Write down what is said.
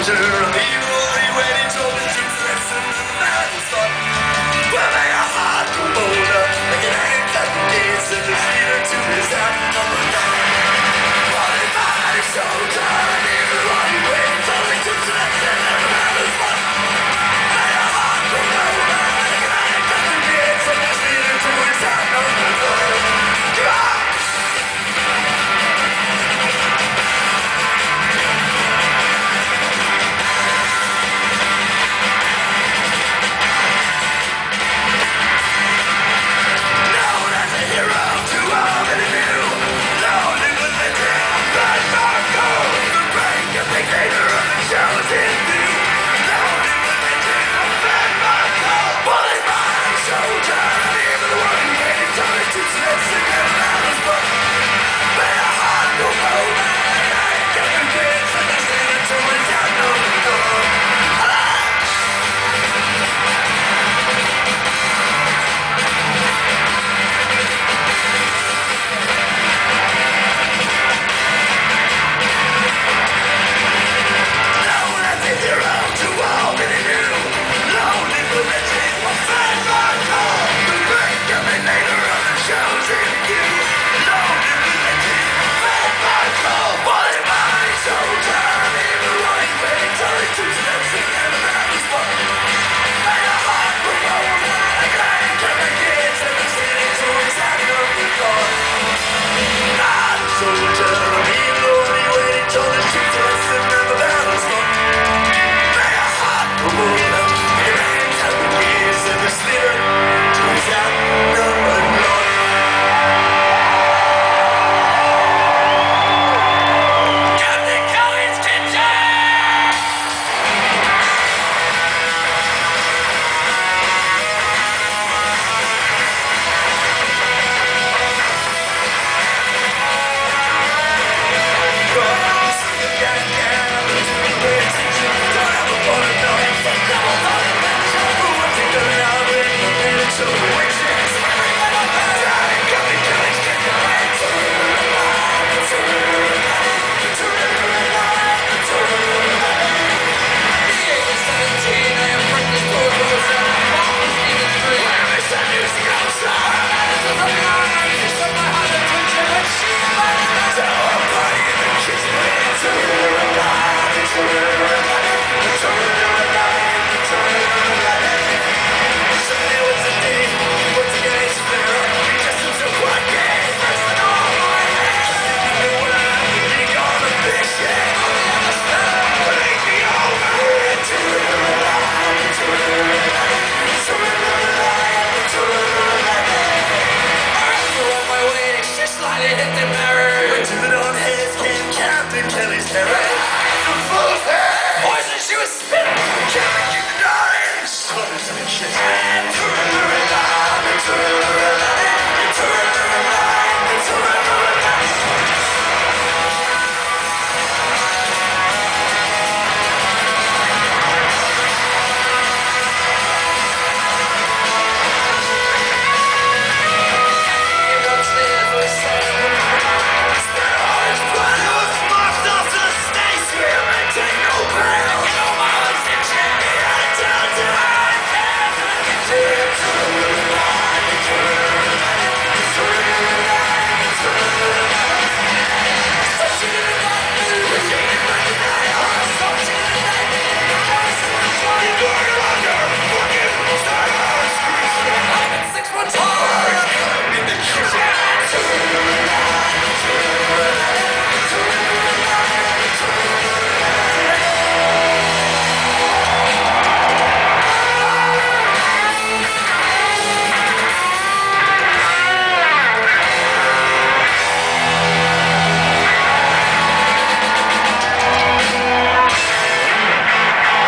soldier of evil, he waited till the truth lesson and the man was fun. Well, may a heart grow bolder, like an ant at the gates, and the leader to his hand number 9. While he fight his soldier of evil, while he waited till the truth lesson and the man was fun. May a heart grow bolder, like an ant at the gates, and the leader to his hand number 9. She was spinning, can't keep the darling. So there's some shit.